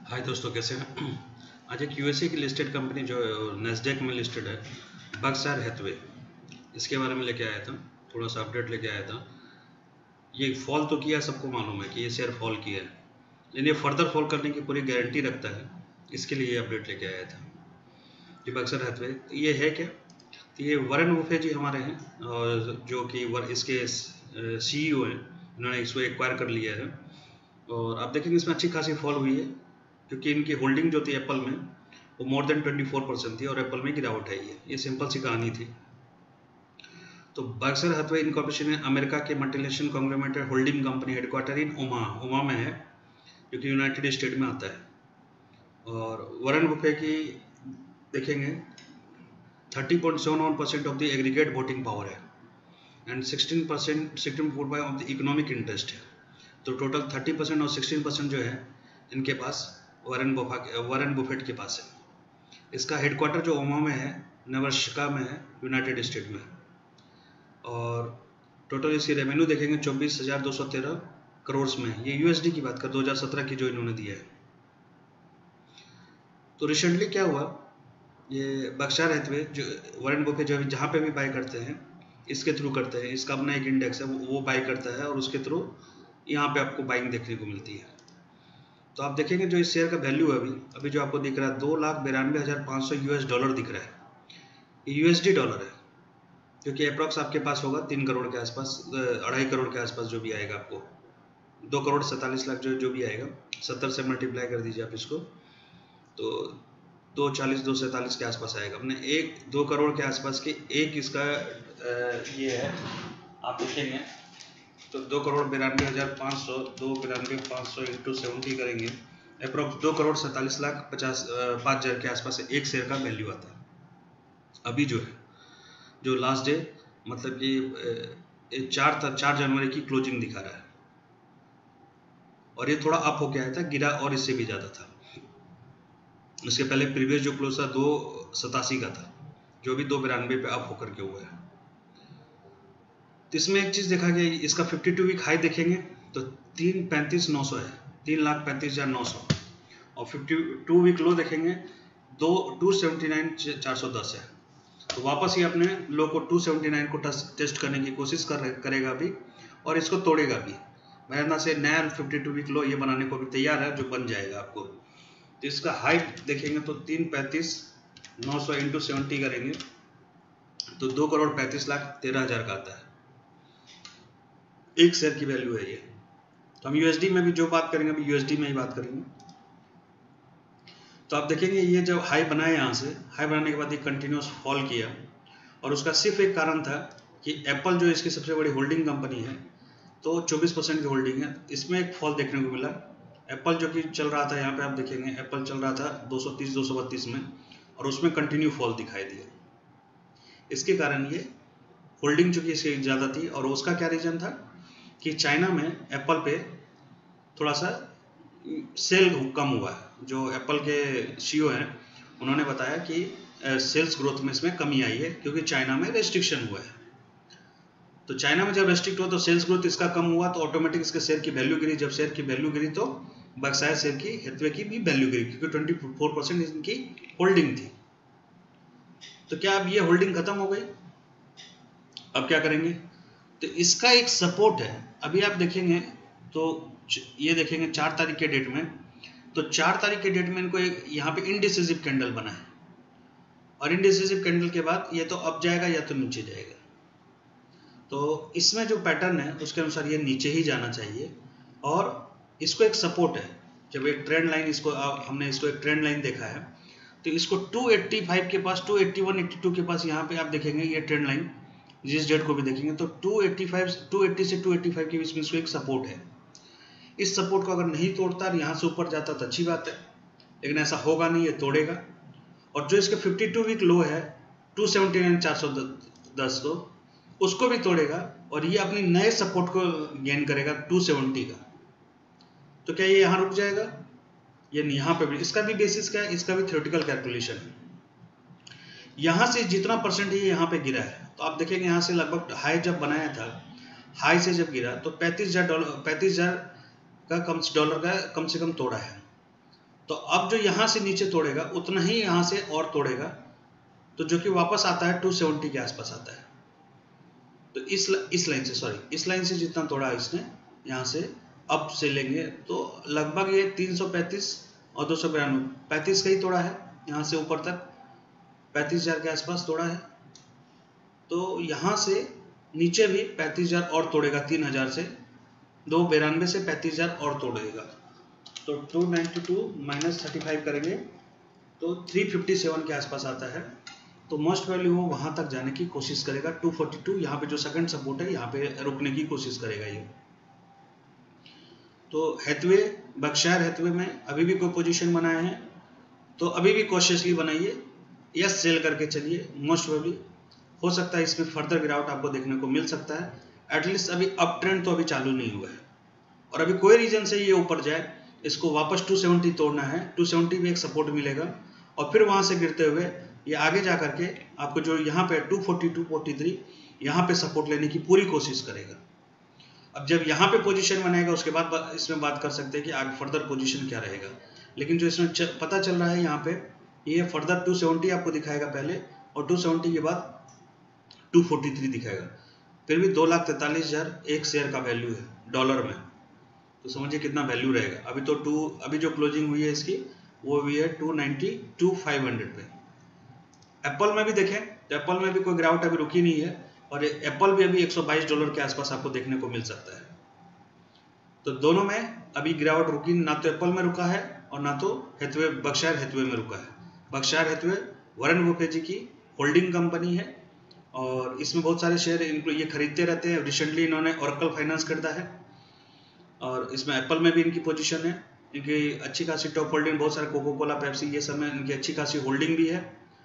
हाय दोस्तों, कैसे हैं। आज एक यूएसए की लिस्टेड कंपनी जो नैस्डैक में लिस्टेड है, बर्कशायर हैथवे, इसके बारे में लेके आया था। थोड़ा सा अपडेट लेके आया था। ये फॉल तो किया, सबको मालूम है कि ये शेयर फॉल किया है, लेकिन ये फर्दर फॉल करने की पूरी गारंटी रखता है। इसके लिए ये अपडेट लेके आया था। ये बर्कशायर हैथवे ये है क्या? तो ये वॉरेन बुफे जी हमारे हैं, और जो कि इसके सीईओ हैं। इन्होंने इसको एक्वायर कर लिया है, और आप देखेंगे इसमें अच्छी खासी फॉल हुई है, क्योंकि इनकी होल्डिंग जो थी एप्पल में वो मोर देन 24% थी, और एप्पल में गिरावट आई है। ये सिंपल सी कहानी थी। तो बर्कशायर हैथवे इनकॉर्पोरेशन है अमेरिका के multinational conglomerate holding company, headquarter in Omaha में है, जो कि यूनाइटेड स्टेट में आता है। और वॉरेन बुफे की देखेंगे 30.71% of the aggregate voting power है, and 16.5% of the economic interest है। तो टोटल 30% और 16% जो है इनके पास वॉरेन बुफेट के पास है। इसका हेडक्वार्टर जो ओमा में है, नेब्रास्का में है, यूनाइटेड स्टेट में। और टोटल इसकी रेवेन्यू देखेंगे 24,213 करोड़ में। ये यूएसडी की बात कर 2017 की जो इन्होंने दिया है। तो रिसेंटली क्या हुआ, ये बर्कशायर हैथवे जो वॉरेन बुफेट जो जहाँ पे भी बाय करते हैं इसके थ्रू करते हैं। इसका अपना एक इंडेक्स है, वो बाय करता है, और उसके थ्रू यहाँ पे आपको बाइंग देखने को मिलती है। तो आप देखेंगे जो इस शेयर का वैल्यू है अभी जो आपको दिख रहा है, 2,92,500 यूएस डॉलर दिख रहा है। ये यूएसडी डॉलर है, जो कि अप्रॉक्स आपके पास होगा 3 करोड़ के आसपास, 2.5 करोड़ के आसपास जो भी आएगा आपको, 2,47,00,000 जो भी आएगा। 70 से मल्टीप्लाई कर दीजिए आप इसको, तो 240 247 के आसपास आएगा। अपने 2 करोड़ के आसपास की एक इसका ये है, आप देखेंगे तो 2,92,500 2,92,500 इंटू 70 करेंगे, अप्रॉक्स 2,47,50,5,000 के आसपास एक शेयर का वैल्यू आता है। अभी जो है, जो लास्ट डे मतलब कि 4 जनवरी की क्लोजिंग दिखा रहा है, और ये थोड़ा अप होके आया था, गिरा और इससे भी ज़्यादा था। इसके पहले प्रीवियस जो क्लोज था 2,87 का था, जो भी 2,92 पे अप होकर के हुआ है। तो इसमें एक चीज़ देखा गया, इसका 52 वीक हाई देखेंगे तो 3,35,900 है, 3,35,900, और 52 वीक लो देखेंगे 279,410 है। तो वापस ये अपने लो को 279 को टेस्ट करने की कोशिश करेगा भी, और इसको तोड़ेगा भी। मेरे अंदाज से नया 52 वीक लो ये बनाने को भी तैयार है, जो बन जाएगा आपको। तो इसका हाई देखेंगे तो 3,35,900 इंटू 70 करेंगे तो 2,35,13,000 का आता है। एक शेयर की वैल्यू है ये। तो हम यूएसडी में भी जो बात करेंगे, अभी यूएसडी में ही बात करेंगे। तो आप देखेंगे ये जब हाई बनाए, यहाँ से हाई बनाने के बाद ये कंटिन्यूस फॉल किया, और उसका सिर्फ एक कारण था कि एप्पल जो इसकी सबसे बड़ी होल्डिंग कंपनी है, तो 24% की होल्डिंग है, इसमें एक फॉल देखने को मिला। एप्पल जो कि चल रहा था, यहाँ पे आप देखेंगे एप्पल चल रहा था 230-232 में, और उसमें कंटिन्यू फॉल दिखाई दिया। इसके कारण ये होल्डिंग चूंकि इसकी ज़्यादा थी, और उसका क्या रीज़न था कि चाइना में एप्पल पे थोड़ा सा सेल कम हुआ है। जो एप्पल के सीईओ हैं उन्होंने बताया कि सेल्स ग्रोथ में इसमें कमी आई है, क्योंकि चाइना में रेस्ट्रिक्शन हुआ है। तो चाइना में जब रेस्ट्रिक्ट हुआ तो सेल्स ग्रोथ इसका कम हुआ, तो ऑटोमेटिक इसके शेयर की वैल्यू गिरी। जब शेयर की वैल्यू गिरी तो बर्कशायर शेयर की हैथवे की भी वैल्यू गिरी, क्योंकि 24% इनकी होल्डिंग थी। तो क्या अब ये होल्डिंग खत्म हो गई? अब क्या करेंगे? तो इसका एक सपोर्ट है। अभी आप देखेंगे तो ये देखेंगे 4 तारीख के डेट में, तो 4 तारीख के डेट में इनको एक यहाँ पे इनडिसिसिव कैंडल बना है, और इनडिसिसिव कैंडल के बाद ये तो अप जाएगा या तो नीचे जाएगा। तो इसमें जो पैटर्न है उसके अनुसार ये नीचे ही जाना चाहिए, और इसको एक सपोर्ट है। जब एक ट्रेंड लाइन, इसको हमने इसको एक ट्रेंड लाइन देखा है, तो इसको 285 के पास, 281 82 के पास यहाँ पे आप देखेंगे ये ट्रेंड लाइन, जिस डेट को भी देखेंगे तो 280 से 285 के बीच में इसको एक सपोर्ट है। इस सपोर्ट को अगर नहीं तोड़ता और यहाँ से ऊपर जाता तो अच्छी बात है, लेकिन ऐसा होगा नहीं, ये तोड़ेगा। और जो इसका 52 वीक लो है 279,410 को, उसको भी तोड़ेगा, और ये अपनी नए सपोर्ट को गेन करेगा 270 का। तो क्या ये यहाँ रुक जाएगा? ये यहाँ पे भी, इसका भी बेसिस क्या है, इसका भी थ्योरेटिकल कैलकुलेशन है। यहाँ से जितना परसेंट ये यहाँ पे गिरा है, तो आप देखेंगे यहाँ से लगभग हाई जब बनाया था, हाई से जब गिरा तो $35,000 का डॉलर का कम से कम तोड़ा है। तो अब जो यहाँ से नीचे तोड़ेगा उतना ही यहाँ से और तोड़ेगा, तो जो कि वापस आता है 270 के आसपास आता है। तो इस लाइन से जितना तोड़ा इसने यहाँ से अप से लेंगे तो लगभग ये 335 और 292 35 का ही तोड़ा है, यहाँ से ऊपर तक 35,000 के आसपास तोड़ा है। तो यहाँ से नीचे भी 35,000 और तोड़ेगा, 3,000 से 292 से 35,000 और तोड़ेगा। तो 292 माइनस 35 करेंगे तो 357 के आसपास आता है। तो मोस्ट वैल्यू वो वहाँ तक जाने की कोशिश करेगा। 242 यहाँ पे जो सेकंड सपोर्ट है यहाँ पे रुकने की कोशिश करेगा ये। तो हैथवे, बर्कशायर हैथवे में अभी भी कोई पोजीशन बनाए हैं तो अभी भी कॉशियसली बनाइए, यस सेल करके चलिए। मोस्ट प्रोबेबली हो सकता है इसमें फर्दर गिरावट आपको देखने को मिल सकता है। एटलीस्ट अभी अप ट्रेंड तो अभी चालू नहीं हुआ है और अभी कोई रीजन से ये ऊपर जाए, इसको वापस 270 तोड़ना है, 270 में एक सपोर्ट मिलेगा और फिर वहां से गिरते हुए ये आगे जा करके आपको जो यहाँ पे 240 243 यहाँ पे सपोर्ट लेने की पूरी कोशिश करेगा। अब जब यहाँ पे पोजीशन बनाएगा उसके बाद इसमें बात कर सकते हैं कि आगे फर्दर पोजीशन क्या रहेगा। लेकिन जो इसमें पता चल रहा है यहाँ पे ये फर्दर 270 आपको दिखाएगा पहले और 270 के बाद 243 दिखाएगा। फिर भी 2,43,000 एक शेयर का वैल्यू है डॉलर में, तो समझिए कितना वैल्यू रहेगा। अभी जो क्लोजिंग हुई है इसकी वो भी है 292,500 पे। एप्पल में भी देखें तो एप्पल में भी कोई गिरावट अभी रुकी नहीं है और एप्पल भी अभी $122 के आसपास आपको देखने को मिल सकता है। तो दोनों में अभी गिरावट रुकी, ना तो एप्पल में रुका है और ना तो हैथवे बर्कशायर हैथवे में रुका है। Berkshire Hathaway Warren Buffett ji की होल्डिंग कंपनी है और इसमें बहुत सारे शेयर इनको ये खरीदते रहते हैं। रिसेंटली इन्होंने ओरेकल फाइनेंस खरीदा है और इसमें एप्पल में भी इनकी पोजीशन है। इनकी अच्छी खासी टॉप होल्डिंग, बहुत सारे कोको कोला, पेप्सी, ये सब में इनकी अच्छी खासी होल्डिंग भी है।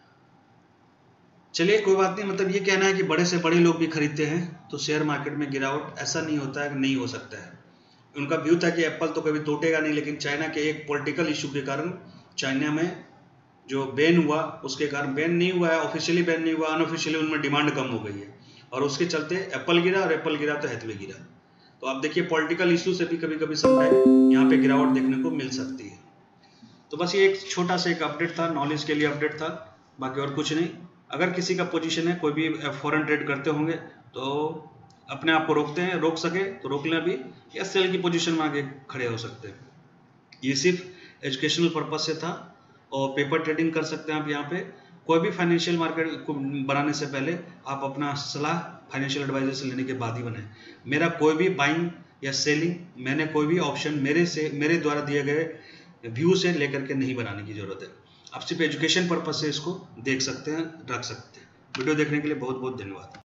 चलिए कोई बात नहीं, मतलब ये कहना है कि बड़े से बड़े लोग भी खरीदते हैं तो शेयर मार्केट में गिरावट ऐसा नहीं होता है कि नहीं हो सकता है। उनका व्यू था कि एप्पल तो कभी टूटेगा नहीं, लेकिन चाइना के एक पॉलिटिकल इशू के कारण चाइना में जो बैन हुआ उसके कारण, बैन नहीं हुआ है, ऑफिशियली बैन नहीं हुआ, अनऑफिशियली उनमें डिमांड कम हो गई है और उसके चलते एप्पल गिरा और एप्पल गिरा तो हैथवे गिरा। तो आप देखिए पॉलिटिकल इशू से भी कभी कभी समटाइम यहाँ पे गिरावट देखने को मिल सकती है। तो बस ये एक छोटा सा एक अपडेट था, नॉलेज के लिए अपडेट था, बाकी और कुछ नहीं। अगर किसी का पोजीशन है, कोई भी फॉरेन ट्रेड करते होंगे तो अपने आप को रोक सके तो रोक लें अभी, या सेल की पोजीशन में आगे खड़े हो सकते हैं। ये सिर्फ एजुकेशनल पर्पज से था और पेपर ट्रेडिंग कर सकते हैं आप यहाँ पे। कोई भी फाइनेंशियल मार्केट को बनाने से पहले आप अपना सलाह फाइनेंशियल एडवाइजर से लेने के बाद ही बनाएं। मेरा कोई भी बाइंग या सेलिंग, मैंने कोई भी ऑप्शन मेरे द्वारा दिए गए व्यू से लेकर के नहीं बनाने की जरूरत है। आप सिर्फ एजुकेशन पर्पज से इसको देख सकते हैं, रख सकते हैं। वीडियो देखने के लिए बहुत बहुत धन्यवाद।